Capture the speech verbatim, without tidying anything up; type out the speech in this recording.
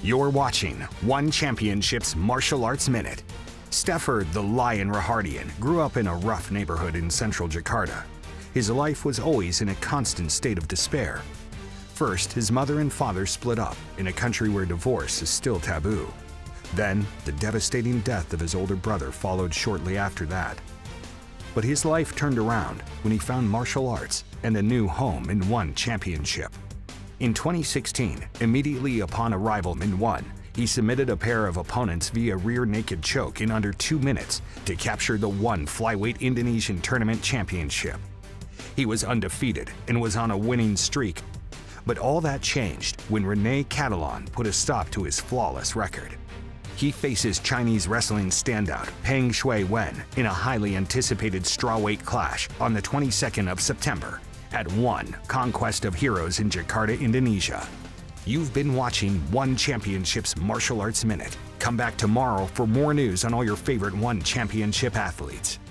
You're watching One Championship's Martial Arts Minute. Stefer the Lion Rahardian grew up in a rough neighborhood in central Jakarta. His life was always in a constant state of despair. First, his mother and father split up in a country where divorce is still taboo. Then, the devastating death of his older brother followed shortly after that. But his life turned around when he found martial arts and a new home in One Championship. In twenty sixteen, immediately upon arrival in One, he submitted a pair of opponents via rear naked choke in under two minutes to capture the One Flyweight Indonesian Tournament Championship. He was undefeated and was on a winning streak. But all that changed when Rene Catalan put a stop to his flawless record. He faces Chinese wrestling standout Peng Xue Wen in a highly anticipated strawweight clash on the twenty-second of September at One Conquest of Heroes in Jakarta, Indonesia. You've been watching One Championship's Martial Arts Minute. Come back tomorrow for more news on all your favorite One Championship athletes.